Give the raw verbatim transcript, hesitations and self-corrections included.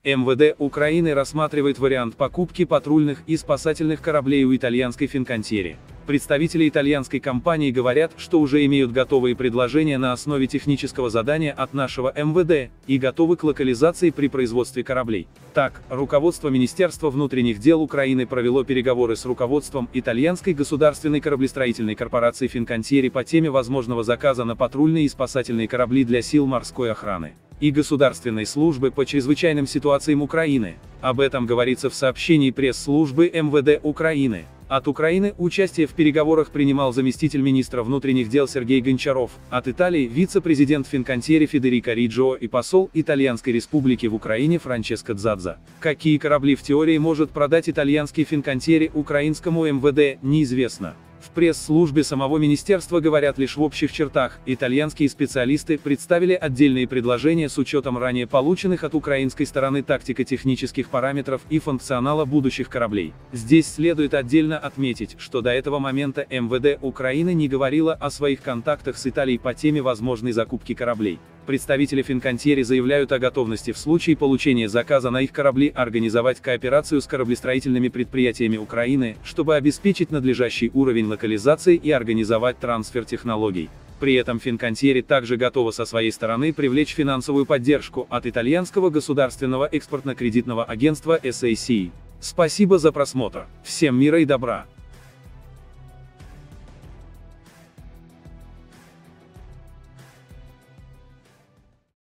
эм вэ дэ Украины рассматривает вариант покупки патрульных и спасательных кораблей у итальянской Fincantieri. Представители итальянской компании говорят, что уже имеют готовые предложения на основе технического задания от нашего эм вэ дэ, и готовы к локализации при производстве кораблей. Так, руководство Министерства внутренних дел Украины провело переговоры с руководством итальянской государственной кораблестроительной корпорации Fincantieri по теме возможного заказа на патрульные и спасательные корабли для сил морской охраны и Государственной службы по чрезвычайным ситуациям Украины. Об этом говорится в сообщении пресс-службы эм вэ дэ Украины. От Украины участие в переговорах принимал заместитель министра внутренних дел Сергей Гончаров, от Италии вице-президент Fincantieri Федерико Риджио и посол Итальянской республики в Украине Франческо Дзадза. Какие корабли в теории может продать итальянский Fincantieri украинскому эм вэ дэ, неизвестно. В пресс-службе самого министерства говорят лишь в общих чертах. Итальянские специалисты представили отдельные предложения с учетом ранее полученных от украинской стороны тактико-технических параметров и функционала будущих кораблей. Здесь следует отдельно отметить, что до этого момента эм вэ дэ Украины не говорила о своих контактах с Италией по теме возможной закупки кораблей. Представители Fincantieri заявляют о готовности в случае получения заказа на их корабли организовать кооперацию с кораблестроительными предприятиями Украины, чтобы обеспечить надлежащий уровень локализации и организовать трансфер технологий. При этом Fincantieri также готова со своей стороны привлечь финансовую поддержку от итальянского государственного экспортно-кредитного агентства эс эй си. Спасибо за просмотр. Всем мира и добра.